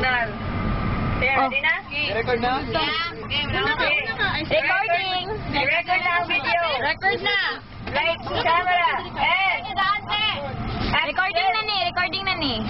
signal. Ready na? Record na? Recording. Record na ang video. Record na. Light, camera. Recording na ni. Recording na ni.